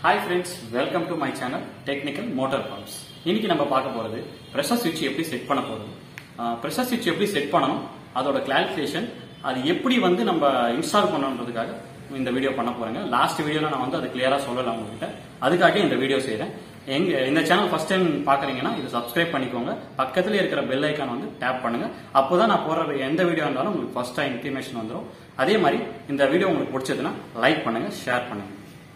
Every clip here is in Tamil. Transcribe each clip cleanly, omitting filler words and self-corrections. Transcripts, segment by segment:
Hi friends, welcome to my channel Technical Motor Pumps. இன்னைக்கு நம்ம பார்க்க போறது pressure switch எப்படி செட் பண்ண போறோம். pressure switch எப்படி செட் பண்ணனும், அதோட கால்குலேஷன், அது எப்படி வந்து நம்ம இன்ஸ்டால் பண்ணனும்ன்றதுக்காக இந்த வீடியோ பண்ண போறேங்க. லாஸ்ட் வீடியோல நான் வந்து அது கிளியரா சொல்லலாம் உங்ககிட்ட. அதுக்காக இந்த வீடியோ செய்றேன். இந்த சேனல் ஃபர்ஸ்ட் டைம் பாக்குறீங்கன்னா இது சப்ஸ்கிரைப் பண்ணிக்கோங்க. பக்கத்துல இருக்கிற பெல் ஐகான் வந்து டேப் பண்ணுங்க. அப்போதான் நான் போடுற எந்த வீடியோ இருந்தாலும் உங்களுக்கு ஃபர்ஸ்ட் டைம் இன்ஃபர்மேஷன் வந்துரும். அதே மாதிரி இந்த வீடியோ உங்களுக்கு பிடிச்சதுன்னா லைக் பண்ணுங்க, ஷேர் பண்ணுங்க.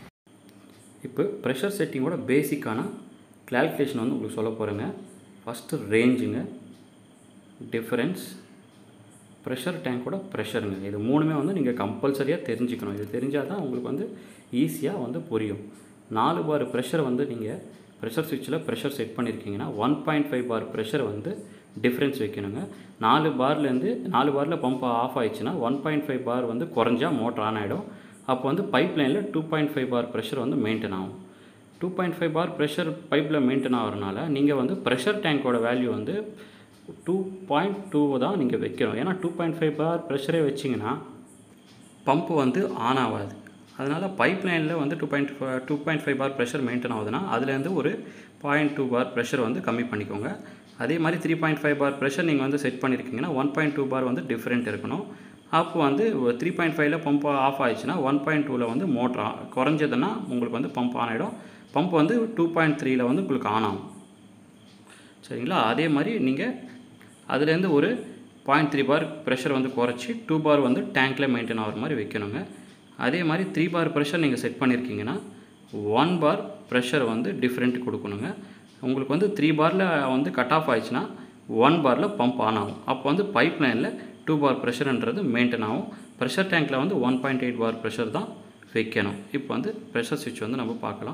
இப்போ ப்ரெஷர் செட்டிங்கோட பேசிக்கான கால்குலேஷன் வந்து உங்களுக்கு சொல்ல போகிறேங்க. ஃபஸ்ட்டு ரேஞ்சுங்க, டிஃபரன்ஸ், ப்ரெஷர் டேங்கோட ப்ரெஷருங்க. இது மூணுமே வந்து நீங்கள் கம்பல்சரியாக தெரிஞ்சுக்கணும். இது தெரிஞ்சால் தான் உங்களுக்கு வந்து ஈஸியாக வந்து புரியும். 4 பார் ப்ரெஷர் வந்து நீங்கள் ப்ரெஷர் ஸ்விட்சில் ப்ரெஷர் செட் பண்ணியிருக்கீங்கன்னா 1.5 பார் ப்ரெஷர் வந்து டிஃப்ரென்ஸ் வைக்கணுங்க. 4 பாரில் பம்ப் ஆஃப் ஆயிடுச்சுன்னா 1.5 பார் வந்து குறைஞ்சா மோட்டர் ஆன் ஆகிடும். அப்போ வந்து பைப் லைனில் 2.5 பார் ப்ரெஷர் வந்து மெயின்டைன் ஆகும். 2.5 பார் ப்ரெஷர் பைப்பில் மெயின்டைன் ஆகிறதுனால நீங்கள் வந்து ப்ரெஷர் டேங்கோட வேல்யூ வந்து 2.2 தான் நீங்கள் வைக்கணும். ஏன்னா 2.5 பார் ப்ரெஷரே வச்சிங்கன்னா பம்ப் வந்து ஆன் ஆகாது. அதனால் பைப் லைனில் வந்து 2.5 பார் ப்ரெஷர் மெயின்டைன் ஆகுதுன்னா அதுலேருந்து ஒரு 0.2 பார் ப்ரெஷர் வந்து கம்மி பண்ணிக்கோங்க. அதே மாதிரி 3.5 பார் ப்ரெஷர் நீங்கள் வந்து செட் பண்ணியிருக்கீங்கன்னா 1.2 பார் வந்து டிஃப்ரெண்ட் இருக்கணும். அப்போ வந்து 3.5ல் பம்ப் ஆஃப் ஆயிடுச்சுன்னா 1.2ல் வந்து மோட்டர் குறைஞ்சதுன்னா உங்களுக்கு வந்து பம்ப் ஆன் ஆகிடும். பம்ப் வந்து 2.3ல் வந்து உங்களுக்கு ஆன் ஆகும். சரிங்களா? அதே மாதிரி நீங்கள் அதுலேருந்து ஒரு 0.3 பார் ப்ரெஷர் வந்து குறைச்சி 2 பார் வந்து டேங்க்கில் மெயின்டைன் ஆகிற மாதிரி வைக்கணுங்க. அதே மாதிரி 3 பார் ப்ரெஷர் நீங்கள் செட் பண்ணியிருக்கீங்கன்னா 1 பார் ப்ரெஷர் வந்து டிஃப்ரெண்ட் கொடுக்கணுங்க. உங்களுக்கு வந்து 3 பாரில் வந்து கட் ஆஃப் ஆயிடுச்சுன்னா 1 பாரில் பம்ப் ஆன் ஆகும். அப்போ வந்து பைப் லைனில் 2 பார் ப்ரெஷர்ன்றது மெயின்டைன் ஆகும். ப்ரெஷர் டேங்க்கில் வந்து 1.8 பார் ப்ரெஷர் தான் வைக்கணும். இப்போ வந்து ப்ரெஷர் ஸ்விட்ச் வந்து நம்ம பார்க்கலாம்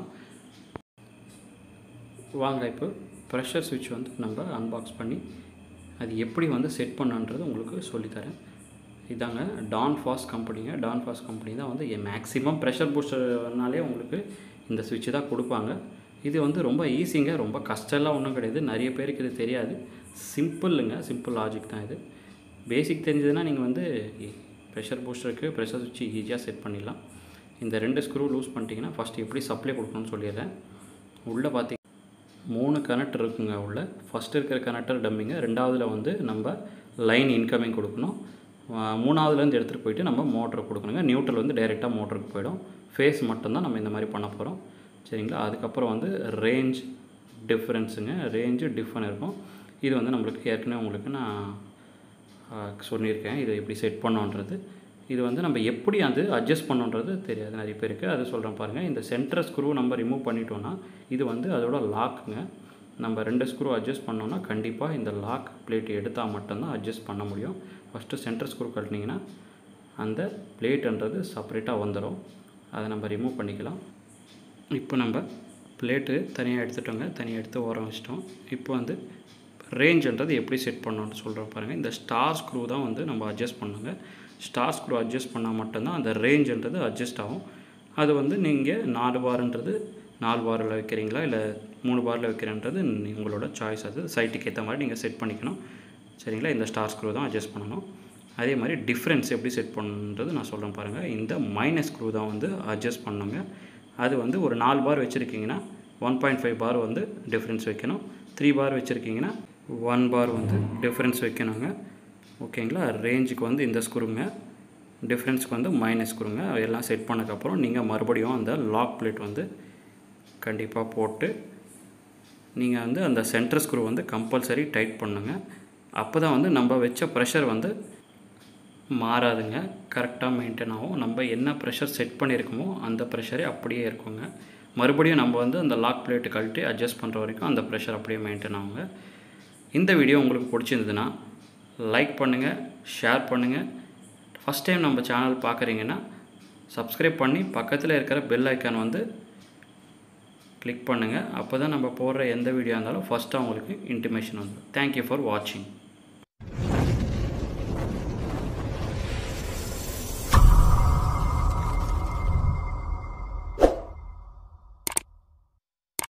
வாங்க. இப்போ ப்ரெஷர் ஸ்விட்ச் வந்து நம்ம அன்பாக்ஸ் பண்ணி அது எப்படி வந்து செட் பண்ணுன்றது உங்களுக்கு சொல்லித்தரேன். இதாங்க டான்ஃபாஸ் கம்பெனிங்க. டான்ஃபாஸ் கம்பெனி தான் வந்து மேக்ஸிமம் ப்ரெஷர் பூஸ்டர்னாலே உங்களுக்கு இந்த ஸ்விட்ச் தான் கொடுப்பாங்க. இது வந்து ரொம்ப ஈஸிங்க, ரொம்ப கஷ்டம்லாம் ஒன்றும் கிடையாது. நிறைய பேருக்கு இது தெரியாது. சிம்பிளுங்க, சிம்பிள் லாஜிக் தான் இது. பேசிக் தெரிஞ்சதுன்னா நீங்கள் வந்து ப்ரெஷர் பூஸ்டருக்கு ப்ரெஷர் ஸ்விட்ச் ஈஸியாக செட் பண்ணிடலாம். இந்த 2 ஸ்க்ரூ லூஸ் பண்ணிட்டீங்கன்னா ஃபஸ்ட்டு எப்படி சப்ளை கொடுக்கணும்னு சொல்லிடுறேன். உள்ளே பார்த்தீங்கன்னா 3 கனெக்டர் இருக்குங்க. உள்ளே ஃபஸ்ட்டு இருக்கிற கனெக்டர் டம்மிங்க. 2வதுல வந்து நம்ம லைன் இன்கமிங் கொடுக்கணும். 3வதுலேருந்து எடுத்துகிட்டு போயிட்டு நம்ம மோட்டர் கொடுக்கணுங்க. நியூட்ரல் வந்து டைரெக்டாக மோட்டருக்கு போயிடும். ஃபேஸ் மட்டும்தான் நம்ம இந்த மாதிரி பண்ண போகிறோம். சரிங்களா? அதுக்கப்புறம் வந்து ரேஞ்ச் டிஃப்ரென்ஸுங்க. ரேஞ்சு டிஃபன் இருக்கும். இது வந்து நம்மளுக்கு ஏற்கனவே உங்களுக்கு நான் சொல்லியிருக்கேன் இது எப்படி செட் பண்ணோன்றது. இது வந்து நம்ம எப்படி அது அட்ஜஸ்ட் பண்ணோன்றது தெரியாது நிறைய பேருக்கு. அது சொல்கிறேன் பாருங்கள். இந்த சென்டர் ஸ்க்ரூ நம்ம ரிமூவ் பண்ணிட்டோன்னா இது வந்து அதோட லாக்குங்க. நம்ம 2 ஸ்க்ரூ அட்ஜஸ்ட் பண்ணோன்னா கண்டிப்பாக இந்த லாக் பிளேட் எடுத்தால் மட்டும்தான் அட்ஜஸ்ட் பண்ண முடியும். ஃபஸ்ட்டு சென்டர் ஸ்க்ரூ கட்டினீங்கன்னா அந்த பிளேட்டுன்றது செப்பரேட்டாக வந்துடும். அதை நம்ம ரிமூவ் பண்ணிக்கலாம். இப்போ நம்ம பிளேட்டு தனியாக எடுத்துட்டோங்க. தனியாக எடுத்து ஓரம் வச்சிட்டோம். இப்போ வந்து ரேஞ்சுன்றது எப்படி செட் பண்ணணும்னு சொல்கிறேன் பாருங்கள். இந்த ஸ்டார் ஸ்க்ரூ தான் வந்து நம்ம அட்ஜஸ்ட் பண்ணுங்க. ஸ்டார் ஸ்க்ரூ அட்ஜஸ்ட் பண்ணால் மட்டும்தான் அந்த ரேஞ்சுன்றது அட்ஜஸ்ட் ஆகும். அது வந்து நீங்கள் 4 பார்ன்றது 4 பாரில் வைக்கிறீங்களா இல்லை 3 பாரில் வைக்கிறேன்றது உங்களோட சாய்ஸ். அது சைட்டுக்கு ஏற்ற மாதிரி நீங்கள் செட் பண்ணிக்கணும். சரிங்களா? இந்த ஸ்டார் ஸ்க்ரூ தான் அட்ஜஸ்ட் பண்ணணும். அதே மாதிரி டிஃப்ரென்ஸ் எப்படி செட் பண்ணுறது நான் சொல்கிறேன் பாருங்கள். இந்த மைனஸ் ஸ்க்ரூ தான் வந்து அட்ஜஸ்ட் பண்ணுங்க. அது வந்து ஒரு 4 பார் வச்சுருக்கீங்கன்னா 1.5 பார் வந்து டிஃப்ரென்ஸ் வைக்கணும். 3 பார் வச்சுருக்கீங்கன்னா 1 பார் வந்து டிஃப்ரென்ஸ் வைக்கணுங்க. ஓகேங்களா? ரேஞ்சுக்கு வந்து இந்த ஸ்க்ரூங்க, டிஃப்ரென்ஸுக்கு வந்து மைனஸ் ஸ்க்ரூங்க. எல்லாம் செட் பண்ணக்கப்புறம் நீங்கள் மறுபடியும் அந்த லாக் பிளேட் வந்து கண்டிப்பாக போட்டு நீங்கள் வந்து அந்த சென்டர் ஸ்க்ரூ வந்து கம்பல்சரி டைட் பண்ணுங்க. அப்போ தான் வந்து நம்ம வச்ச ப்ரெஷர் வந்து மாறாதுங்க, கரெக்டாக மெயின்டைன் ஆகும். நம்ம என்ன ப்ரெஷர் செட் பண்ணியிருக்கோமோ அந்த ப்ரெஷரே அப்படியே இருக்குங்க. மறுபடியும் நம்ம வந்து அந்த லாக் பிளேட்டு கழட்டி அட்ஜஸ்ட் பண்ணுற வரைக்கும் அந்த ப்ரெஷர் அப்படியே மெயின்டைன் ஆகுங்க. இந்த வீடியோ உங்களுக்கு பிடிச்சிருந்ததுன்னா லைக் பண்ணுங்கள், ஷேர் பண்ணுங்கள். ஃபஸ்ட் டைம் நம்ம சேனல் பார்க்குறீங்கன்னா சப்ஸ்கிரைப் பண்ணி பக்கத்தில் இருக்கிற பெல் ஐக்கான் வந்து கிளிக் பண்ணுங்கள். அப்போ தான் நம்ம போடுற எந்த வீடியோ இருந்தாலும் ஃபஸ்ட்டாக உங்களுக்கு இன்டிமேஷன் வந்துடும். தேங்க்யூ ஃபார் வாட்சிங்.